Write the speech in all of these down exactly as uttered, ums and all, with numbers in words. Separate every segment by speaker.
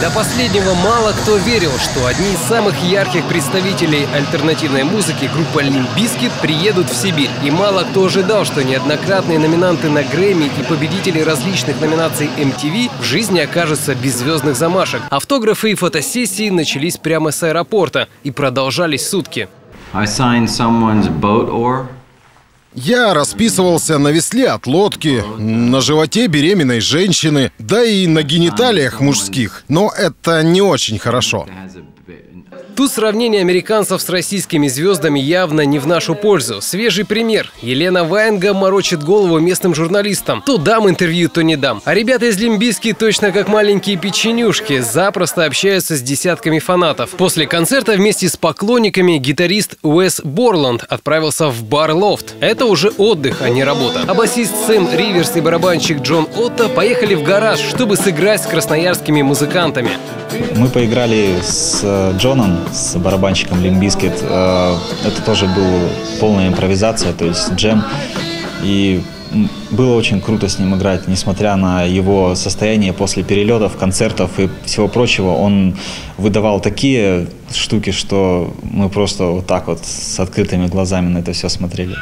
Speaker 1: До последнего мало кто верил, что одни из самых ярких представителей альтернативной музыки, группа Лимп Бизкит, приедут в Сибирь. И мало кто ожидал, что неоднократные номинанты на Грэмми и победители различных номинаций эм ти ви в жизни окажутся без звездных замашек. Автографы и фотосессии начались прямо с аэропорта и продолжались сутки.
Speaker 2: I signed someone's boat oar.
Speaker 3: Я расписывался на весле от лодки, на животе беременной женщины, да и на гениталиях мужских. Но это не очень хорошо.
Speaker 1: Тут сравнение американцев с российскими звездами явно не в нашу пользу. Свежий пример. Елена Ваенга морочит голову местным журналистам. То дам интервью, то не дам. А ребята из Лимп Бизкит, точно как маленькие печенюшки, запросто общаются с десятками фанатов. После концерта вместе с поклонниками гитарист Уэс Борланд отправился в бар «Лофт». Это уже отдых, а не работа. А басист Сэм Риверс и барабанщик Джон Отто поехали в гараж, чтобы сыграть с красноярскими музыкантами.
Speaker 4: Мы поиграли с Джоном, с барабанщиком Лимп Бизкит. Это тоже была полная импровизация, то есть джем. И было очень круто с ним играть, несмотря на его состояние после перелетов, концертов и всего прочего. Он выдавал такие штуки, что мы просто вот так вот с открытыми глазами на это все смотрели.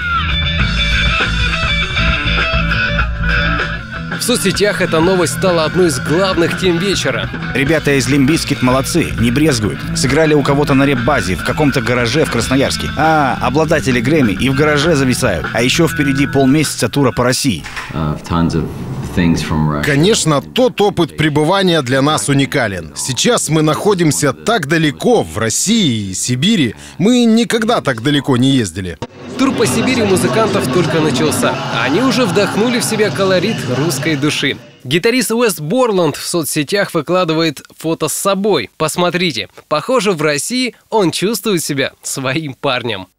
Speaker 1: В соцсетях эта новость стала одной из главных тем вечера.
Speaker 5: Ребята из Лимп Бизкит молодцы, не брезгуют. Сыграли у кого-то на реп-базе, в каком-то гараже в Красноярске. А, обладатели Грэмми и в гараже зависают. А еще впереди полмесяца тура по России.
Speaker 3: Конечно, тот опыт пребывания для нас уникален. Сейчас мы находимся так далеко, в России и Сибири. Мы никогда так далеко не ездили.
Speaker 1: Тур по Сибири у музыкантов только начался. Они уже вдохнули в себя колорит русской души. Гитарист Уэс Борланд в соцсетях выкладывает фото с собой. Посмотрите, похоже, в России он чувствует себя своим парнем.